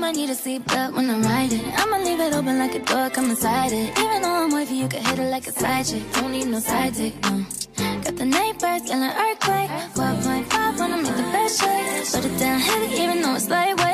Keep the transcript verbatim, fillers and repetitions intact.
might need a seatbelt when I'm riding. I'ma leave it open like a door, come inside it. Even though I'm wavy, you can hit it like a side chick. Don't need no side dick, no. Got the night birds and an earthquake. Well,